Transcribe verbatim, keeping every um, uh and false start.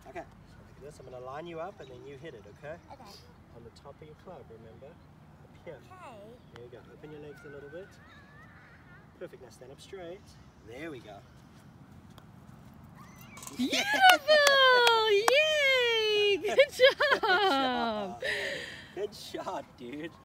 Okay, so look at this. I'm going to line you up and then you hit it, okay? Okay. On the top of your club, remember? Up here. Okay. There you go. Open your legs a little bit. Perfect. Now stand up straight. There we go. Beautiful! Yay! Good job! Good shot, dude.